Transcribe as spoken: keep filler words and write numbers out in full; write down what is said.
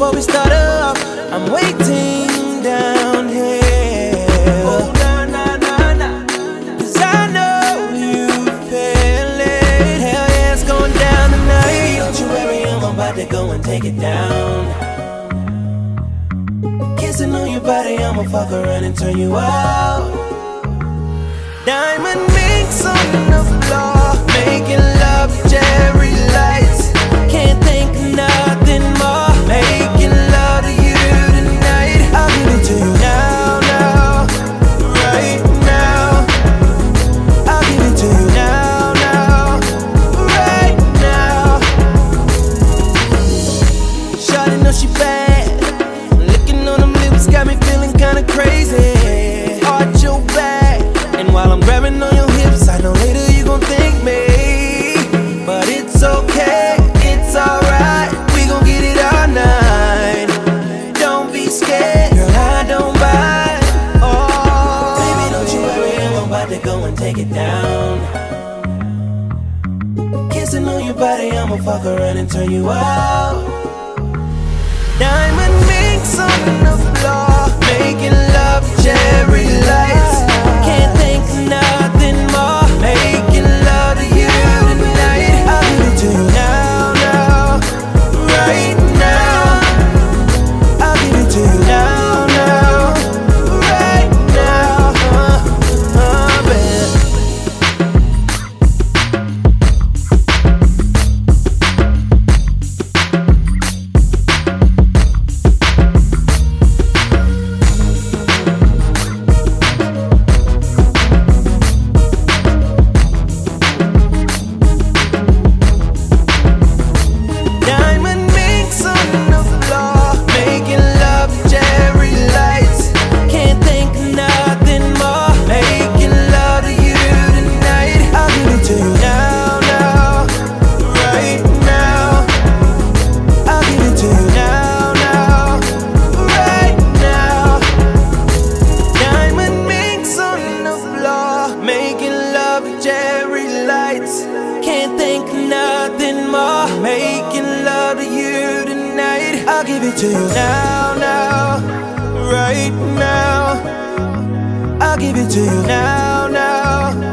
before we start up, I'm waiting down here. Oh, nah, nah, nah, nah. Cause I know you feel it. Hell yeah, it's going down tonight. Don't you worry, I'm about to go and take it down. Kissing on your body, I'ma fuck around and turn you out. Diamond minks on the floor, making love, cherry lights. Can't think of nothing more. Making love to you tonight. I'll give it to you now, now, right now. I'll give it to you now, now, right now. Shawty know she bad. Licking on them lips got me feeling kinda crazy. Arch your back, and while I'm grabbing on your hips, I know later you gon' thank me. But it's okay, it's alright. We gon' get it all night. Don't be scared, girl, I don't bite. Oh, baby, don't you worry, I'm about to go and take it down. Kissing on your body, I'ma fuck around and turn you out. Diamond minks on the floor, making love, cherry lights. Can't think of nothing more. Making love to you tonight. I'll give it to you now, now, right now. I'll give it to you now, now, right now. Uh, uh, babe. Diamond minks on the floor, making love, cherry lights. Can't think of nothing more. Making love to you tonight. I'll give it to you now, now, right now. I'll give it to you now, now, right now. Diamond minks on the floor, making love, cherry lights. Can't think of nothing more. Making love to you tonight. I'll give it to you now, now, right now. I'll give it to you now, now,